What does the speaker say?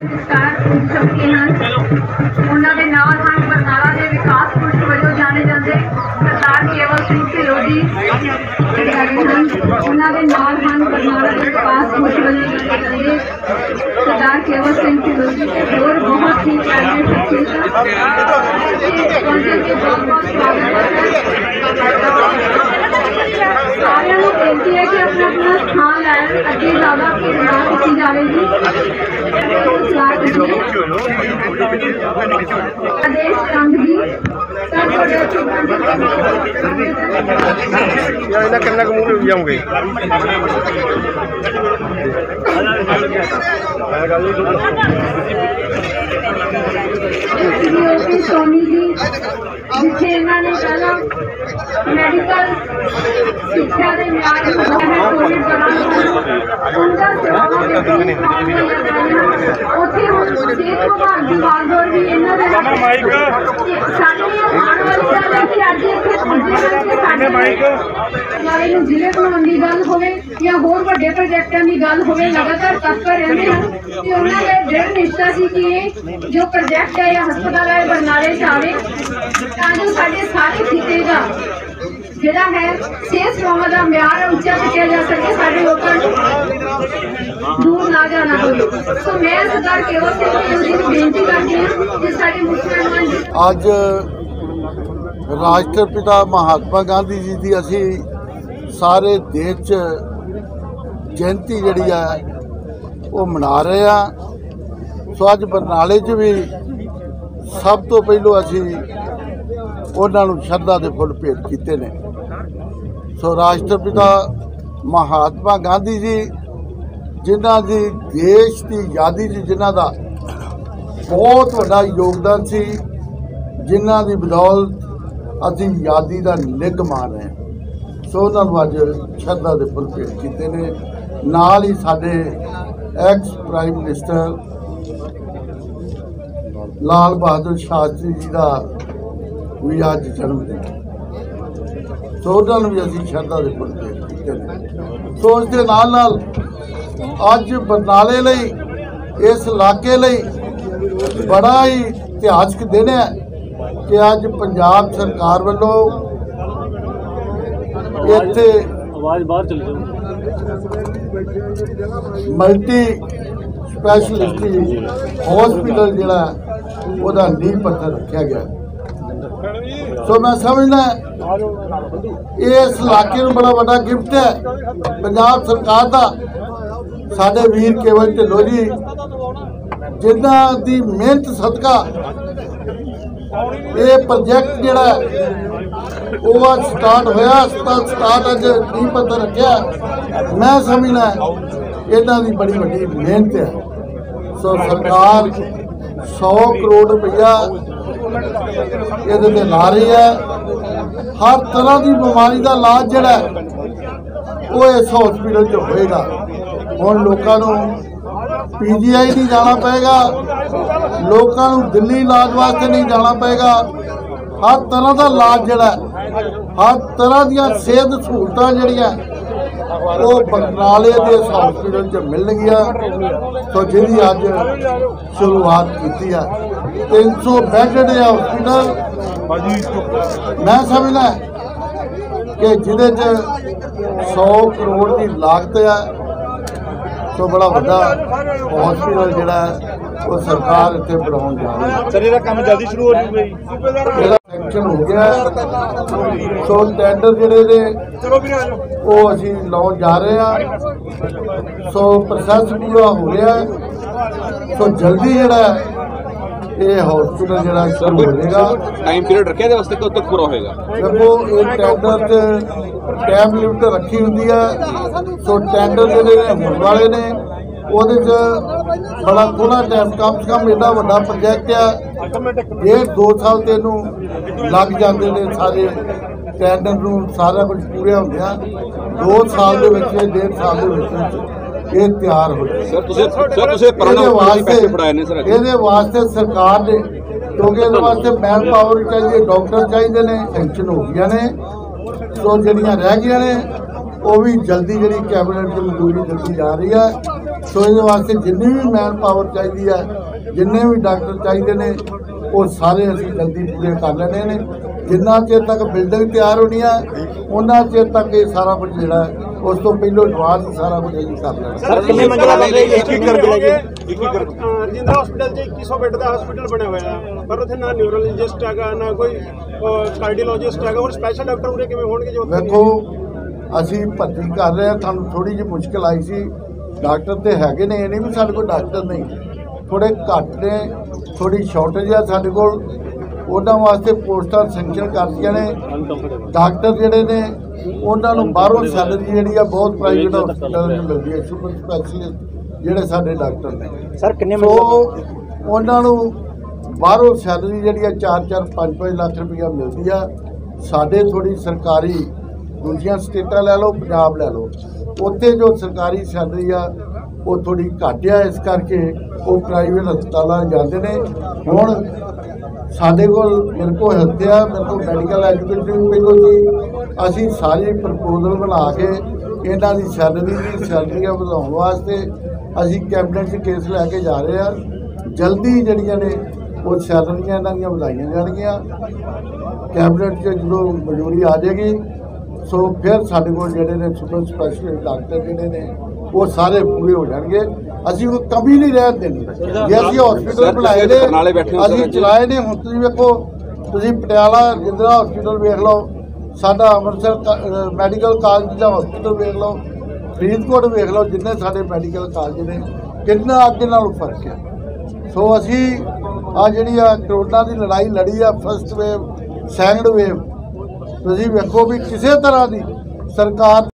उन्होंने नाल हम बरनाला के विकास पुरुष वजों जाने जाते सरदार केवल सिंह ढिल्लों जी उन्होंने नाल हम बरनाला के विकास पुरुष वजों जाने जाते सरदार केवल सिंह ढिल्लों जी और बहुत ही प्यारे सारे बेनती है कि अपना अपना स्थान लैन अगे ज्यादा ना की जाएगी। आदेश कंग जी कितना कमू जाऊंगे सोनी जी जिथे इन्होंने पहला मैडिकल शिक्षा के म्यार कोविड दौरान उनका सेवावां के उत्थे हुण सेहत विभाग की बागडोर भी इन्होंने साडी आउण वाली गल है कि अज इत्थे पुजे हैं कि साडे वाले नूं जिले बनाउण दी गल होवे या होर वड्डे प्रोजेक्टां दी गल होवे लगातार तत्पर रहंदे हैं कि उन्हां दे दृढ़ निश्चा सी कि जो प्रोजेक्ट है या हस्पताल है बरनाले च आवे तां जो साडे सारे खिते दा जिहड़ा है सेहत सेवावां दा म्यार उच्चा चुक्या जा सके साडे लोकां नूं दूर ना जाना होवे। सो मैं सरदार केवल सिंह ढिल्लों जी नूं बेनती करदी हां कि साडे मुख मेहमान जी ਅੱਜ राष्ट्रपिता महात्मा गांधी जी की असी सारे देश च जयंती जिहड़ी है वो मना रहे हैं। सो अज बरनाले च भी सब तो पहलों असी उन्हां नूं शरधा दे फुल भेंट कीते ने। सो राष्ट्रपिता महात्मा गांधी जी जिन्हां दी देश की आज़ादी च जिन्हां दा बहुत बड़ा योगदान सी, जिन्हां दी बदौलत असी आज़ादी का निग मान रहे हैं। सो उन्होंने अज शरधा के फुल भेंट किए ने। नाल ही साडे ex prime minister Lal Bahadur Shastri ji का भी अज जन्मदिन, सो उन्होंने भी असी शरधा के फुल भेंट किए ने। सो उस दे नाल अज बरनाले लई इस इलाके लई बड़ा ही इतिहासक दिन है कि अज पंजाब सरकार वालों इत्थे मल्टी स्पैशलिटी हॉस्पिटल जिहड़ा ओहदा नींह पत्थर रखा गया। सो मैं समझना इस इलाके नूं बड़ा बड़ा गिफ्ट है पंजाब सरकार का। साडे वीर केवल ढिल्लों जी जिन्हां दी मेहनत सदका ये प्रोजेक्ट जिहड़ा वो अज स्टार्ट होया, स्टार्ट अज नींह पत्थर रखा। मैं समझना इन्हां दी बड़ी वड्डी मेहनत है। सो सरकार 100 करोड़ रुपया इहदे ते ला रही है। हर तरह की बीमारी का इलाज जिहड़ा वो इस हॉस्पिटल च होएगा। हुण लोकां नूं PGI नहीं जाना पेगा, लोगों को दिल्ली इलाज वास्ते नहीं जाना पेगा। हर तरह का इलाज जिहड़ा हर तरह दियां सेहत सहूलतां जिहड़ियां वो बरनाले के हॉस्पिटल च मिलणगियां। तो जिहदी अज शुरुआत की है 300 बैड हॉस्पिटल। मैं समझना कि जिहदे च 100 करोड़ की लागत है। तो बड़ा बड़ा हॉस्पिटल जिहड़ा वो सरकार इत्थे बनाउण जा रही है। सर इहदा काम जल्दी शुरू हो जाऊगा जी, सैंक्शन हो गया। सो टेंडर जिहड़े ने वो असीं लाउण जा रहे हैं। सो प्रोसैस पूरा हो रहा है। सो जल्दी जिहड़ा ये हॉस्पिटल जिहड़ा शुरू हो जाएगा। टाइम पीरियड रखा है वास्ते कब तक पूरा होएगा? देखो ये टेंडर च टाइम लिमिट रखी होंदी है। सो टेंडर जिहड़े होने वाले ने ਉਹਦੇ 'ਚ बड़ा थोड़ा टाइम कम से कम एडा वड्डा प्रोजेक्ट है 1.5-2 साल ते इहनूं लग जाते हैं। सारे टेंडर नूं सारा कुछ पूरे होंदियां 2 साल दे विच 1.5 साल दे विच ये तैयार हो जाए। ये वास्ते सरकार ने क्योंकि इस वास्ते मैन पावर चाहिए, डॉक्टर चाहिए ने, सैंक्शन हो गई ने। तो जिहड़ियां रह गई ने वो भी जल्दी जी कैबिनेट की मंजूरी दी जा रही है। सो इस वास्ते जिन्नी भी मैन पावर चाहिए है, जिन्ने भी डॉक्टर चाहिए ने, वो सारे असीं जल्दी पूरे कर लेने ने। जिन्ना चेर तक बिल्डिंग तैयार होनी है उन्ना चेर तक ये सारा कुछ जोड़ा है उस तो पहले एडवांस सारा कुछ असीं कर लेना। सर कितने मंजिला बन रही है? रजिंद्रा हॉस्पिटल 2100 बेड का हॉस्पिटल बनया हुआ है, पर उत्थे ना न्यूरोलॉजिस्ट है ना कोई कार्डियोलॉजिस्ट है, और स्पैशल डॉक्टर उरे किवें होणगे जो? देखो असीं भर्ती कर रहे हैं, थानूं थोड़ी जी मुश्किल आई सी। डॉक्टर तो है ने, ये नहीं भी साडे कोल डॉक्टर नहीं, थोड़े घट ने, थोड़ी शॉर्टेज है साडे कोल। उन्हां वास्ते पोस्टां सैंक्शन करदियां ने। डॉक्टर जिहड़े ने उन्हां नूं बाहरों सैलरी जिहड़ी आ बहुत प्राइवेट हॉस्पिटल में मिलदी है, सुपर स्पैशलिस्ट जिहड़े साडे डॉक्टर ने। सर किन्ने उन्हां नूं बाहरों सैलरी जिहड़ी आ 4-4 5-5 लाख रुपया मिलदी आ। साडे थोड़ी सरकारी दूसरियां स्टेटां लै लो, पंजाब लै लो, उत्थे जो सरकारी सैलरी आ वो थोड़ी घट आ, इस करके वो प्राइवेट हस्पतालों जाते हैं। हुण साडे कोल मेरे को हेल्थ आ, मेरे को मैडिकल एजुकेशन भी पहलों सी। असीं सारी प्रपोजल बना के इन्हां दी सैलरियां वधाउण वास्ते असीं कैबिनेट 'च केस लैके जा रहे हैं। जल्दी जिहड़ियां ने वो सैलरियां इन्हां दियां वधाईयां जाणगीਆਂ। कैबिनेट 'च जो मंजूरी आ जाएगी सो फिर साडे कोल जिहड़े ने सुपर स्पैशलिस्ट डॉक्टर जिहड़े ने वो सारे पूरे हो जाएंगे। असीं कोई कमी नहीं रहन देनी। जे असीं हॉस्पिटल बनाए ने, असीं चलाए ने। हुण तुसीं वेखो, तुसीं पटियाला रजिंद्रा हॉस्पिटल वेख लो, साडा अमृतसर मैडिकल कॉलेज का हॉस्पिटल वेख लो, फरीदकोट वेख लो, जिन्ने साडे मैडिकल कॉलेज ने, कितना अगे नालों फर्क है। सो असीं आ जिहड़ी आ कोरोना की लड़ाई लड़ी आ, फर्स्ट वेव सैकंड वेव, तुसीं वेखो भी किसी तरह की सरकार